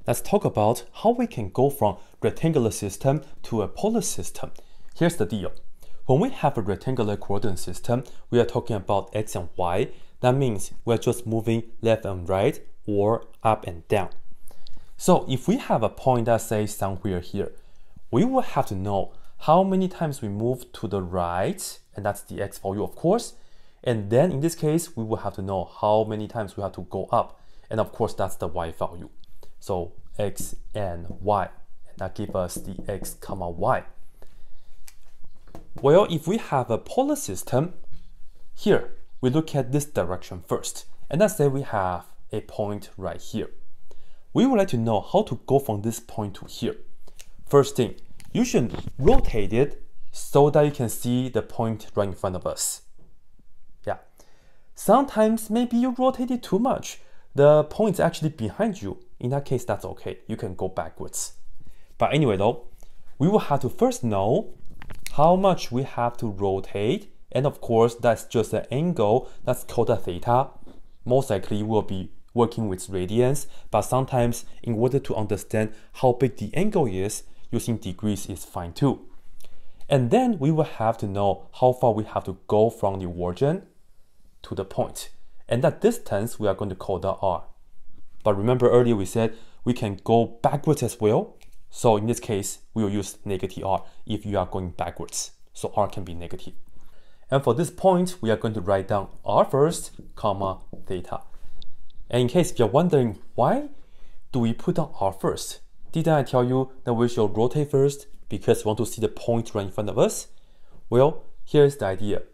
let's talk about how we can go from rectangular system to a polar system. Here's the deal. When we have a rectangular coordinate system, we are talking about x and y. That means we're just moving left and right or up and down. So if we have a point that says somewhere here, we will have to know how many times we move to the right, and that's the x value, of course. And then in this case, we will have to know how many times we have to go up. And of course, that's the y value. So x and y, and that gives us the x comma y. Well, if we have a polar system, here, we look at this direction first. And let's say we have a point right here. We would like to know how to go from this point to here. First thing, you should rotate it so that you can see the point right in front of us. Yeah. Sometimes maybe you rotate it too much. The point's actually behind you. In that case, that's okay. You can go backwards. But anyway though, we will have to first know how much we have to rotate. And of course, that's just an angle that's called a theta. Most likely we'll be working with radians, but sometimes in order to understand how big the angle is, using degrees is fine too. And then we will have to know how far we have to go from the origin to the point. And that distance we are going to call the r. But remember earlier we said we can go backwards as well. So in this case, we will use negative r if you are going backwards. So r can be negative. And for this point, we are going to write down r first, comma, theta. And in case you're wondering, why do we put down r first? Didn't I tell you that we should rotate first because we want to see the point right in front of us? Well, here's the idea.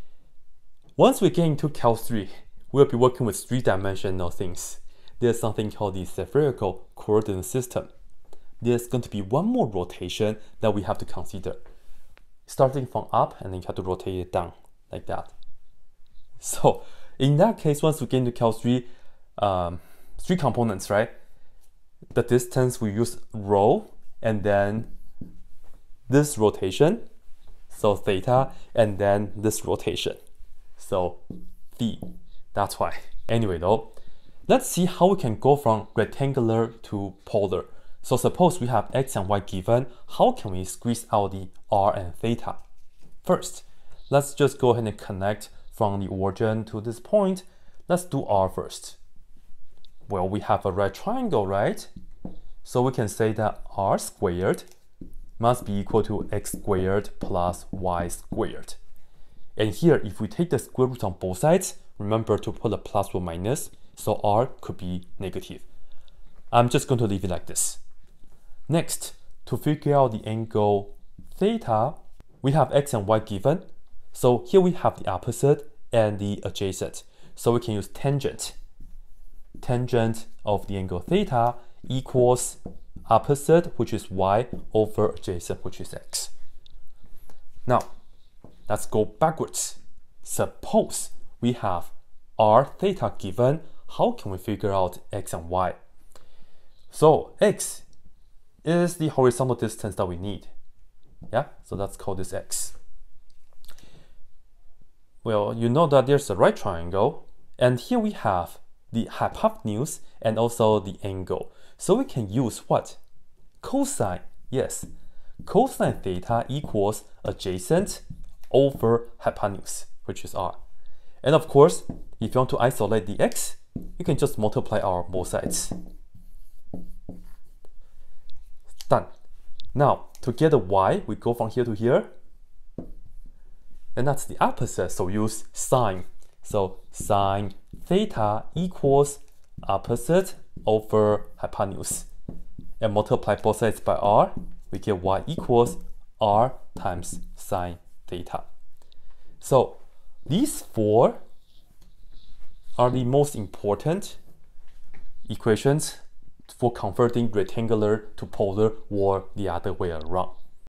Once we get into Calc 3, we'll be working with three-dimensional things. There's something called the spherical coordinate system. There's going to be one more rotation that we have to consider. Starting from up, and then you have to rotate it down, like that. So, in that case, once we get into Calc 3, three components, right? The distance, we use rho, and then this rotation, so theta, and then this rotation, so phi. That's why. Anyway though, let's see how we can go from rectangular to polar. So suppose we have x and y given, how can we squeeze out the r and theta? First, let's just go ahead and connect from the origin to this point. Let's do r first. Well, we have a right triangle, right? So we can say that r squared must be equal to x squared plus y squared. And here, if we take the square root on both sides, remember to put a plus or minus, so r could be negative. I'm just going to leave it like this. Next, to figure out the angle theta, we have x and y given. So here we have the opposite and the adjacent. So we can use tangent. Tangent of the angle theta equals opposite, which is y, over adjacent, which is x. Now, let's go backwards. Suppose we have r theta given, how can we figure out x and y? So x is the horizontal distance that we need. Yeah, so let's call this x. Well, you know that there's a right triangle, and here we have the hypotenuse and also the angle. So we can use what? Cosine. Yes, cosine theta equals adjacent over hypotenuse, which is r. And of course, if you want to isolate the x, you can just multiply r on both sides. Done. Now, to get the y, we go from here to here. And that's the opposite, so use sine. So sine theta equals opposite over hypotenuse. And multiply both sides by r, we get y equals r times sine theta. So these four are the most important equations for converting rectangular to polar or the other way around.